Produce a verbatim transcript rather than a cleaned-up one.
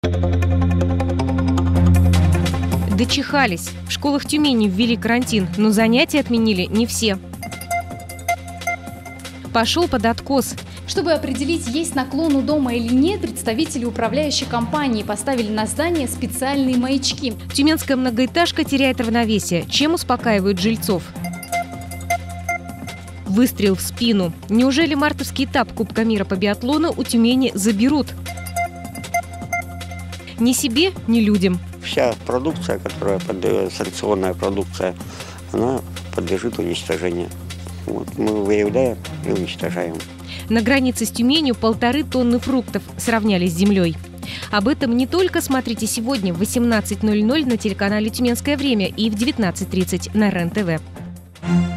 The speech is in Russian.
Дочихались. В школах Тюмени ввели карантин, но занятия отменили не все. Пошел под откос. Чтобы определить, есть наклон у дома или нет, представители управляющей компании поставили на здание специальные маячки. Тюменская многоэтажка теряет равновесие. Чем успокаивают жильцов? Выстрел в спину. Неужели мартовский этап Кубка мира по биатлону у Тюмени заберут? Ни себе, ни людям. Вся продукция, которая под, санкционная продукция, она подлежит уничтожению. Вот мы выявляем и уничтожаем. На границе с Тюменью полторы тонны фруктов сравняли с землей. Об этом не только смотрите сегодня в восемнадцать ноль ноль на телеканале «Тюменское время» и в девятнадцать тридцать на РЕН-ТВ.